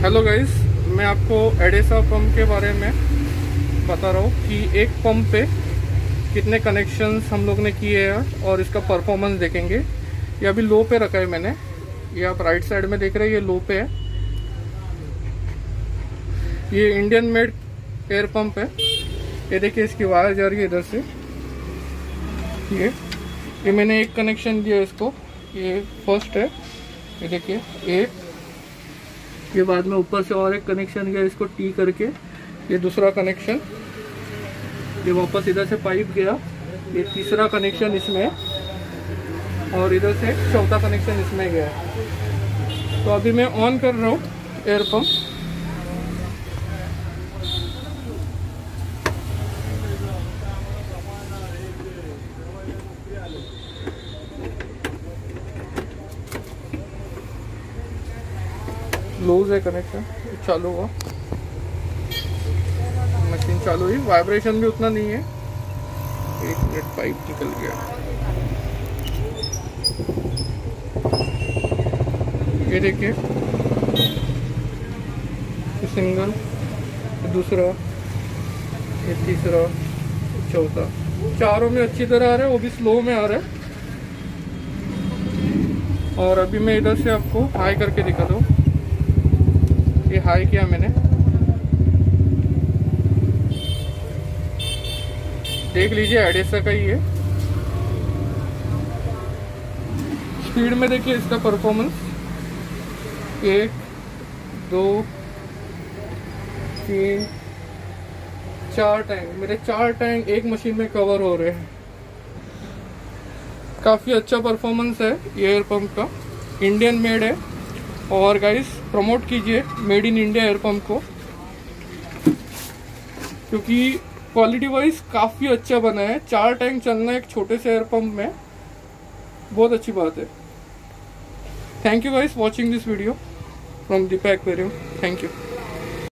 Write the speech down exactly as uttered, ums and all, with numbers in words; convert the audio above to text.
Hello guys, मैं आपको Edessa pump के बारे में बता रहा हूँ कि एक पंप पे कितने कनेक्शंस हम लोग ने किए हैं और इसका परफॉर्मेंस देखेंगे। ये अभी लो पे रखा है मैंने, ये आप राइट साइड में देख रहे हैं, ये लो पे है। ये इंडियन मेड एयर पंप है। ये देखिए, इसकी वायर जा रही है इधर से। ये ये मैंने एक कनेक्शन दिया इसको, ये फर्स्ट है। ये देखिए एक, ये बाद में ऊपर से और एक कनेक्शन गया इसको टी करके, ये दूसरा कनेक्शन, ये वापस इधर से पाइप गया, ये तीसरा कनेक्शन इसमें, और इधर से चौथा कनेक्शन इसमें गया। तो अभी मैं ऑन कर रहा हूँ एयर पंप। लूज है कनेक्शन, चालू हुआ, मशीन चालू हुई, वाइब्रेशन भी उतना नहीं है। एक मिनट, पाइप निकल गया। ये देखिए, सिंगल, दूसरा, ये तीसरा, चौथा, चारों में अच्छी तरह आ रहा है, वो भी स्लो में आ रहा है। और अभी मैं इधर से आपको हाई करके दिखा दूँ। ये हाई किया मैंने, देख लीजिए एडेसा का ही है। स्पीड में देखिए इसका परफॉर्मेंस, एक, दो, तीन, चार टैंक, मेरे चार टैंक एक मशीन में कवर हो रहे हैं। काफ़ी अच्छा परफॉर्मेंस है ये एयर पंप का, इंडियन मेड है। और गाइस, प्रमोट कीजिए made in India air pump को, क्योंकि क्वालिटी वाइज काफ़ी अच्छा बना है। चार टैंक चलना एक छोटे से एयर पंप में बहुत अच्छी बात है। Thank you guys watching this video from Deepa aquarium. Thank you.